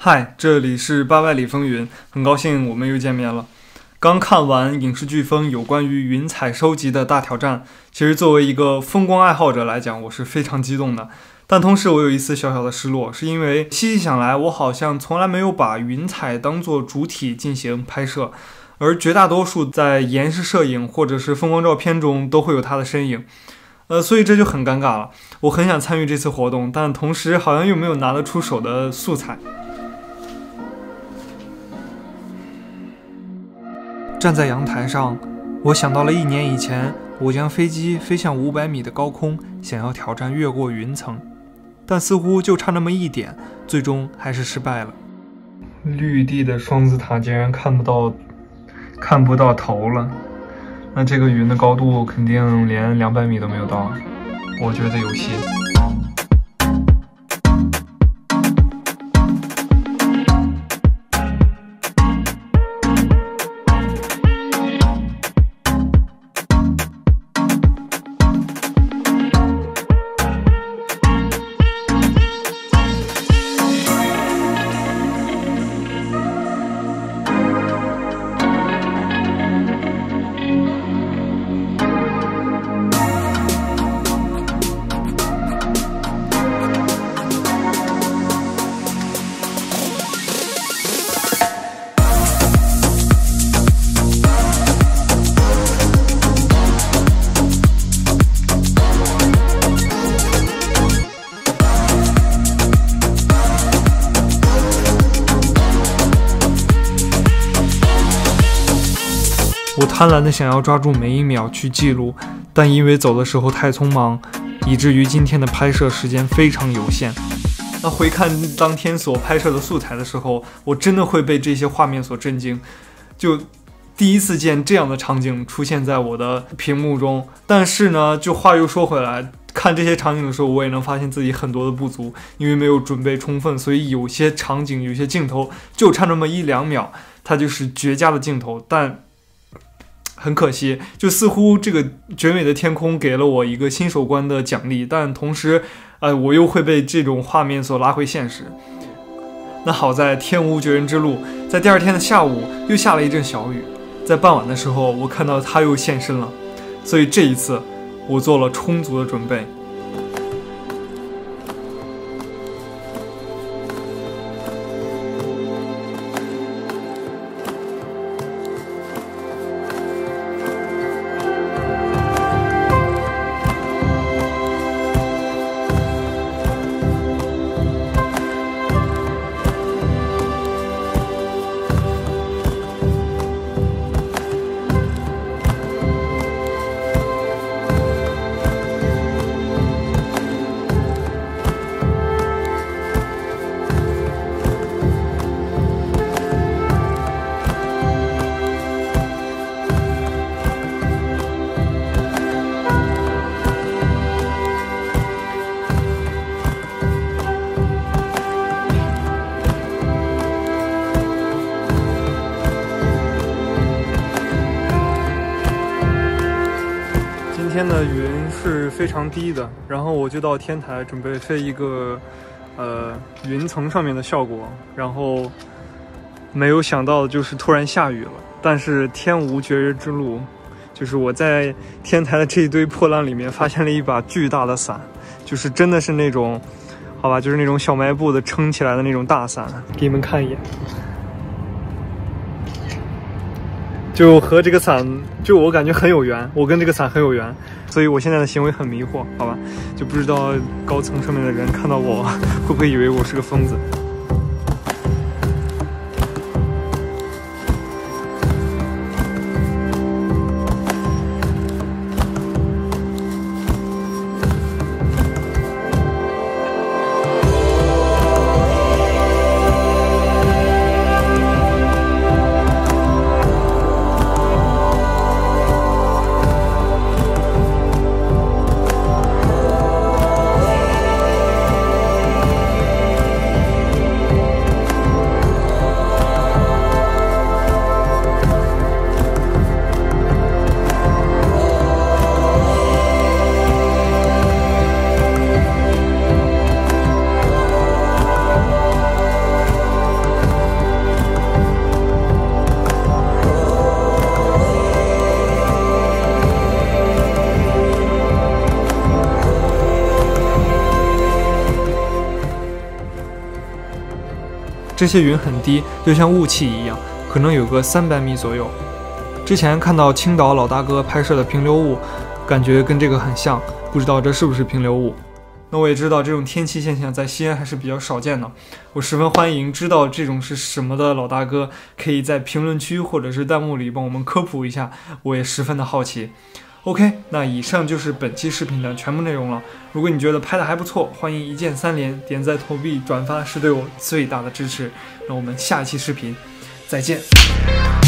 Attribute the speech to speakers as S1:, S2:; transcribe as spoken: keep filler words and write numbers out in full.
S1: 嗨，这里是八百里风云，很高兴我们又见面了。刚看完影视飓风有关于云彩收集的大挑战，其实作为一个风光爱好者来讲，我是非常激动的。但同时我有一丝小小的失落，是因为细细想来，我好像从来没有把云彩当作主体进行拍摄，而绝大多数在延时摄影或者是风光照片中都会有它的身影。呃，所以这就很尴尬了。我很想参与这次活动，但同时好像又没有拿得出手的素材。站在阳台上，我想到了一年以前，我将飞机飞向五百米的高空，想要挑战越过云层，但似乎就差那么一点，最终还是失败了。绿地的双子塔竟然看不到，看不到头了。那这个云的高度肯定连两百米都没有到，我觉得有戏。我贪婪的想要抓住每一秒去记录，但因为走的时候太匆忙，以至于今天的拍摄时间非常有限。那回看当天所拍摄的素材的时候，我真的会被这些画面所震惊，就第一次见这样的场景出现在我的屏幕中。但是呢，就话又说回来，看这些场景的时候，我也能发现自己很多的不足，因为没有准备充分，所以有些场景有些镜头就差那么一两秒，它就是绝佳的镜头，但很可惜，就似乎这个绝美的天空给了我一个新手关的奖励，但同时呃，我又会被这种画面所拉回现实。那好在天无绝人之路，在第二天的下午又下了一阵小雨，在傍晚的时候我看到它又现身了，所以这一次我做了充足的准备。今天的云是非常低的，然后我就到天台准备飞一个呃云层上面的效果，然后没有想到的就是突然下雨了。但是天无绝人之路，就是我在天台的这一堆破烂里面发现了一把巨大的伞，就是真的是那种好吧，就是那种小卖部的撑起来的那种大伞，给你们看一眼。就和这个伞，就我感觉很有缘，我跟这个伞很有缘，所以我现在的行为很迷惑，好吧，就不知道高层上面的人看到我会不会以为我是个疯子。 这些云很低，就像雾气一样，可能有个三百米左右。之前看到青岛老大哥拍摄的平流雾，感觉跟这个很像，不知道这是不是平流雾。那我也知道这种天气现象在西安还是比较少见的，我十分欢迎知道这种是什么的老大哥，可以在评论区或者是弹幕里帮我们科普一下，我也十分的好奇。OK， 那以上就是本期视频的全部内容了。如果你觉得拍的还不错，欢迎一键三连，点赞、投币、转发是对我最大的支持。那我们下期视频再见。